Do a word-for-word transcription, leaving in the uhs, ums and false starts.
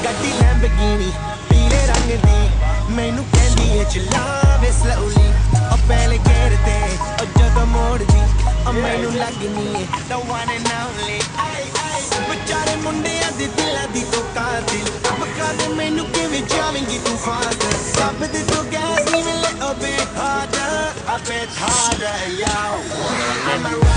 ਗੱਡੀ ਲੈਂਬਰਗਿਨੀ ਪੀਲੇ ਰੰਗ ਦੀ ਮੈਨੂੰ ਕਹਿੰਦੀ ਏ ਚਲਾਵੇ slowly ਉਹ ਪਹਿਲੇ ਗੇਰ ਤੇ ਉਹ ਜਦੋਂ ਮੋੜਦੀ ਉਹ ਮੈਨੂੰ ਲੱਗਨੀ ਏ the one and only ਵਿਚਾਰੇ ਮੁੰਡਿਆਂ ਦੇ ਦਿਲਾਂ ਦੀ ਤੂੰ ਕਾਤਿਲ ਬਕਾ ਦੇ ਮੈਨੂੰ ਕਿਵੇਂ ਜਾਵੇਂਗੀ ਤੂੰ ਫਾਸਟ ਸਭ ਦੇ ਤੂੰ ਗੈਸ ਨਹੀਂ ਮਿਲੇ a bit harder a bit harder yo I'm a